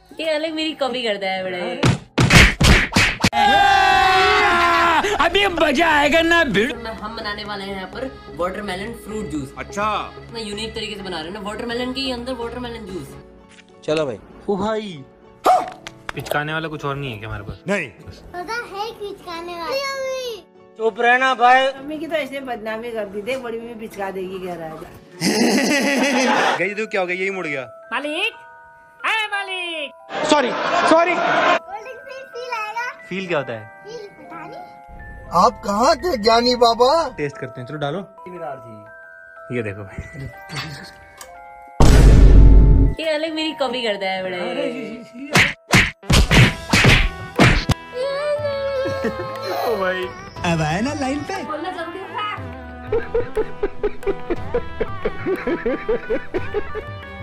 ये अलग मेरी कमी करता है बड़े। अभी मजा आएगा ना भिड़। हम बनाने वाले हैं यहाँ पर वाटरमेलन फ्रूट जूस। अच्छा, इतना यूनिक तरीके से बना रहे हैं ना, वाटरमेलन के अंदर वाटरमेलन जूस। चलो भाई। ओ भाई, पिचकाने वाला कुछ और नहीं है क्या हमारे पास? नहीं पता है पिचकाने वाली। चुप रहना भाई। मम्मी की तो ऐसे बदनामी कर दी, देख बड़ी मम्मी पिचका देगी कह रहा है। गई तो क्या हो गया, यही मुड़ गया। मालिक, हाय मालिक। Sorry sorry. फील आएगा। फील क्या होता है? फील पता नहीं। आप कहाँ थे ज्ञानी बाबा? टेस्ट करते हैं, चलो डालो। ये देखो भाई, ये अलग मेरी कमी करता है बड़े। ओ भाई, अब आया ना लाइन पे। बोलना जल्दी है।